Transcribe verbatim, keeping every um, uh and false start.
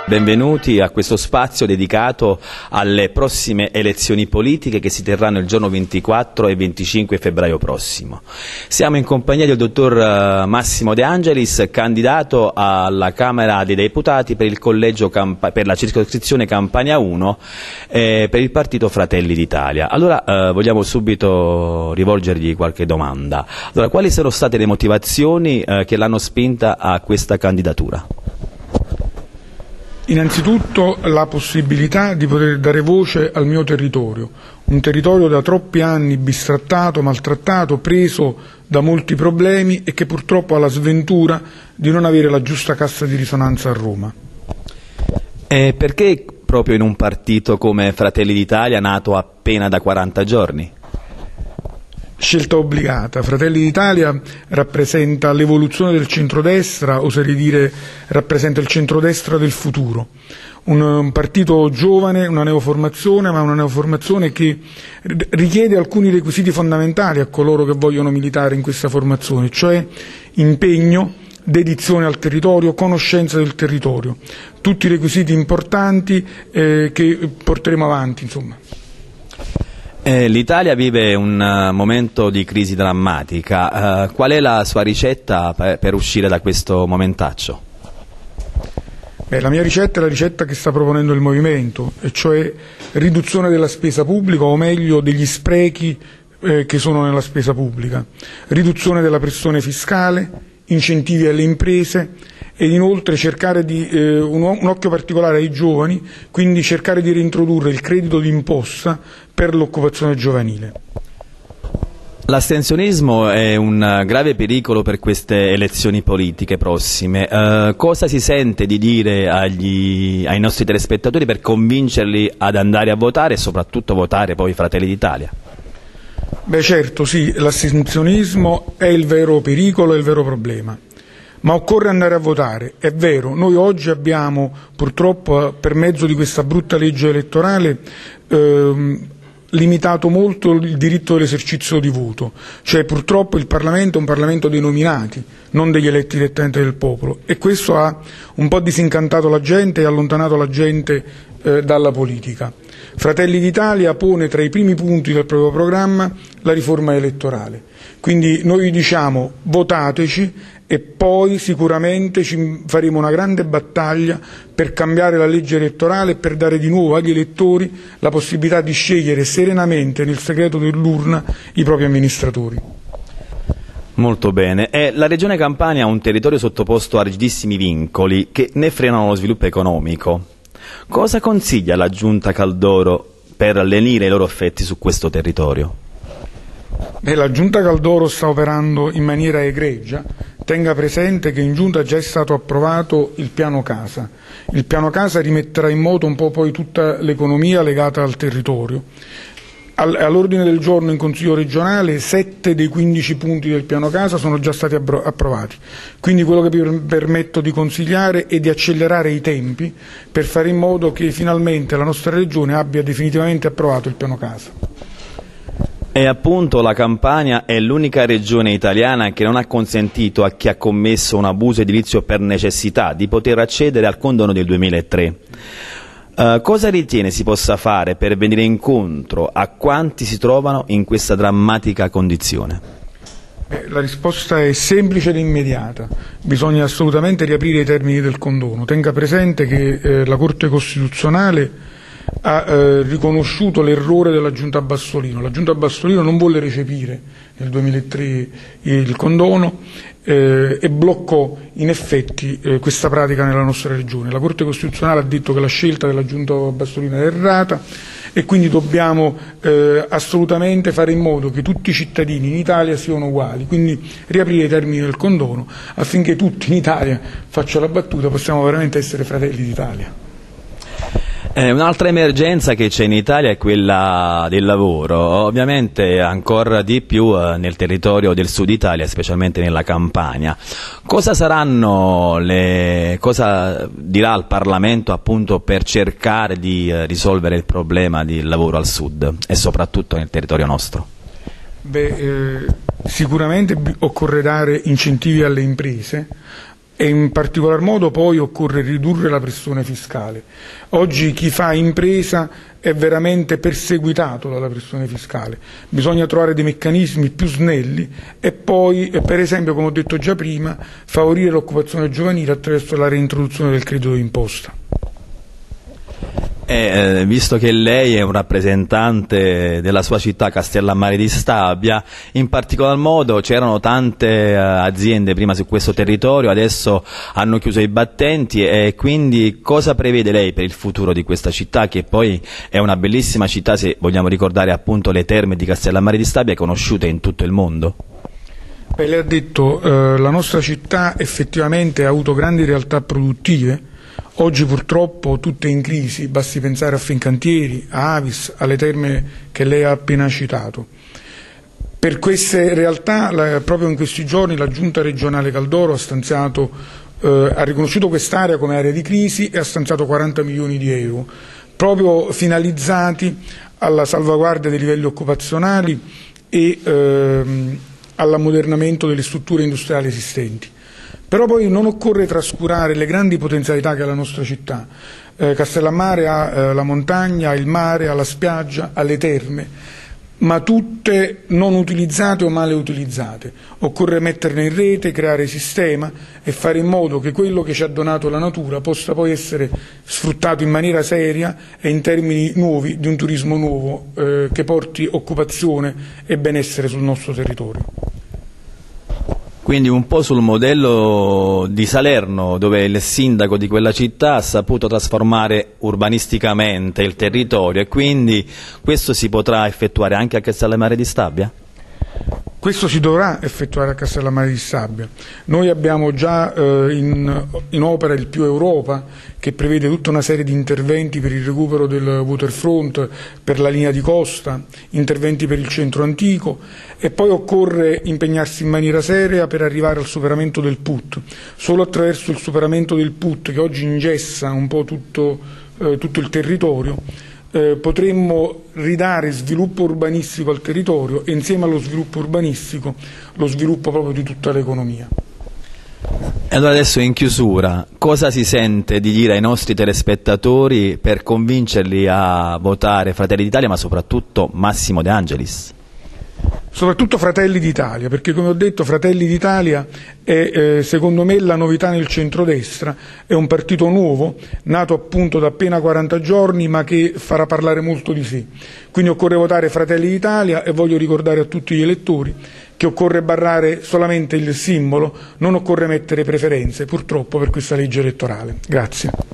Benvenuti a questo spazio dedicato alle prossime elezioni politiche che si terranno il giorno ventiquattro e venticinque febbraio prossimo. Siamo in compagnia del dottor Massimo De Angelis, candidato alla Camera dei Deputati per il collegio Camp- per la circoscrizione Campania uno eh, per il partito Fratelli d'Italia. Allora eh, vogliamo subito rivolgergli qualche domanda. Allora, quali sono state le motivazioni eh, che l'hanno spinta a questa candidatura? Innanzitutto la possibilità di poter dare voce al mio territorio, un territorio da troppi anni bistrattato, maltrattato, preso da molti problemi e che purtroppo ha la sventura di non avere la giusta cassa di risonanza a Roma. E perché proprio in un partito come Fratelli d'Italia, nato appena da quaranta giorni? Scelta obbligata. Fratelli d'Italia rappresenta l'evoluzione del centrodestra, oserei dire rappresenta il centrodestra del futuro. Un, un partito giovane, una neoformazione, ma una neoformazione che richiede alcuni requisiti fondamentali a coloro che vogliono militare in questa formazione, cioè impegno, dedizione al territorio, conoscenza del territorio. Tutti requisiti importanti eh, che porteremo avanti, insomma. Eh, L'Italia vive un uh, momento di crisi drammatica. Uh, qual è la sua ricetta per, per uscire da questo momentaccio? Beh, la mia ricetta è la ricetta che sta proponendo il Movimento, e cioè riduzione della spesa pubblica, o meglio degli sprechi eh, che sono nella spesa pubblica, riduzione della pressione fiscale, incentivi alle imprese ed inoltre cercare di eh, un, un occhio particolare ai giovani, quindi cercare di reintrodurre il credito d'imposta per l'occupazione giovanile. L'astensionismo è un grave pericolo per queste elezioni politiche prossime. Uh, cosa si sente di dire agli, ai nostri telespettatori per convincerli ad andare a votare e soprattutto votare poi Fratelli d'Italia? Beh, certo, sì, l'astensionismo è il vero pericolo, è il vero problema. Ma occorre andare a votare, è vero, noi oggi abbiamo purtroppo per mezzo di questa brutta legge elettorale ehm, limitato molto il diritto dell'esercizio di voto, cioè purtroppo il Parlamento è un Parlamento dei nominati, non degli eletti direttamente del popolo, e questo ha un po' disincantato la gente e allontanato la gente eh, dalla politica. Fratelli d'Italia pone tra i primi punti del proprio programma la riforma elettorale, quindi noi diciamo votateci e poi sicuramente ci faremo una grande battaglia per cambiare la legge elettorale e per dare di nuovo agli elettori la possibilità di scegliere serenamente nel segreto dell'urna i propri amministratori. Molto bene. E la Regione Campania ha un territorio sottoposto a rigidissimi vincoli che ne frenano lo sviluppo economico. Cosa consiglia la Giunta Caldoro per lenire i loro effetti su questo territorio? Beh, la Giunta Caldoro sta operando in maniera egregia. Tenga presente che in Giunta già è stato approvato il piano casa. Il piano casa rimetterà in moto un po' poi tutta l'economia legata al territorio. All'ordine del giorno in Consiglio regionale sette dei quindici punti del piano casa sono già stati approvati, quindi quello che vi permetto di consigliare è di accelerare i tempi per fare in modo che finalmente la nostra regione abbia definitivamente approvato il piano casa. E appunto la Campania è l'unica regione italiana che non ha consentito a chi ha commesso un abuso edilizio per necessità di poter accedere al condono del duemilatré. Uh, cosa ritiene si possa fare per venire incontro a quanti si trovano in questa drammatica condizione? Eh, la risposta è semplice ed immediata. Bisogna assolutamente riaprire i termini del condono. Tenga presente che eh, la Corte Costituzionale ha eh, riconosciuto l'errore della Giunta Bassolino. La Giunta Bassolino non volle recepire nel duemilatré il condono eh, e bloccò in effetti eh, questa pratica nella nostra regione. La Corte Costituzionale ha detto che la scelta della Giunta Bassolino è errata e quindi dobbiamo eh, assolutamente fare in modo che tutti i cittadini in Italia siano uguali, quindi riaprire i termini del condono affinché tutti in Italia, faccio la battuta, possiamo veramente essere fratelli d'Italia. Eh, un'altra emergenza che c'è in Italia è quella del lavoro, ovviamente ancora di più eh, nel territorio del sud Italia, specialmente nella Campania. Cosa saranno le, cosa dirà il Parlamento appunto per cercare di eh, risolvere il problema del lavoro al sud e soprattutto nel territorio nostro? Beh, eh, sicuramente occorre dare incentivi alle imprese, e in particolar modo poi occorre ridurre la pressione fiscale. Oggi chi fa impresa è veramente perseguitato dalla pressione fiscale, bisogna trovare dei meccanismi più snelli e poi, per esempio, come ho detto già prima, favorire l'occupazione giovanile attraverso la reintroduzione del credito d'imposta. Eh, visto che lei è un rappresentante della sua città Castellammare di Stabia, in particolar modo c'erano tante eh, aziende prima su questo territorio, adesso hanno chiuso i battenti, e quindi cosa prevede lei per il futuro di questa città, che poi è una bellissima città, se vogliamo ricordare appunto le terme di Castellammare di Stabia, conosciute in tutto il mondo? Beh, lei ha detto eh, la nostra città effettivamente ha avuto grandi realtà produttive. Oggi purtroppo tutte in crisi, basti pensare a Fincantieri, a Avis, alle terme che lei ha appena citato. Per queste realtà, la, proprio in questi giorni, la Giunta regionale Caldoro ha, stanziato, eh, ha riconosciuto quest'area come area di crisi e ha stanziato quaranta milioni di euro, proprio finalizzati alla salvaguardia dei livelli occupazionali e ehm, all'ammodernamento delle strutture industriali esistenti. Però poi non occorre trascurare le grandi potenzialità che ha la nostra città. Eh, Castellammare ha eh, la montagna, il mare, ha la spiaggia, ha le terme, ma tutte non utilizzate o male utilizzate. Occorre metterne in rete, creare sistema e fare in modo che quello che ci ha donato la natura possa poi essere sfruttato in maniera seria e in termini nuovi, di un turismo nuovo eh, che porti occupazione e benessere sul nostro territorio. Quindi un po' sul modello di Salerno, dove il sindaco di quella città ha saputo trasformare urbanisticamente il territorio, e quindi questo si potrà effettuare anche a Castellammare di Stabia? Questo si dovrà effettuare a Castellammare di Stabia. Noi abbiamo già eh, in, in opera il Più Europa, che prevede tutta una serie di interventi per il recupero del waterfront, per la linea di costa, interventi per il centro antico, e poi occorre impegnarsi in maniera seria per arrivare al superamento del P U T. Solo attraverso il superamento del P U T, che oggi ingessa un po' tutto, eh, tutto il territorio, Eh, potremmo ridare sviluppo urbanistico al territorio e insieme allo sviluppo urbanistico lo sviluppo proprio di tutta l'economia. E allora adesso in chiusura, cosa si sente di dire ai nostri telespettatori per convincerli a votare Fratelli d'Italia, ma soprattutto Massimo De Angelis? Soprattutto Fratelli d'Italia, perché come ho detto Fratelli d'Italia è eh, secondo me la novità nel centrodestra, è un partito nuovo, nato appunto da appena quaranta giorni, ma che farà parlare molto di sé. Quindi occorre votare Fratelli d'Italia, e voglio ricordare a tutti gli elettori che occorre barrare solamente il simbolo, non occorre mettere preferenze purtroppo per questa legge elettorale. Grazie.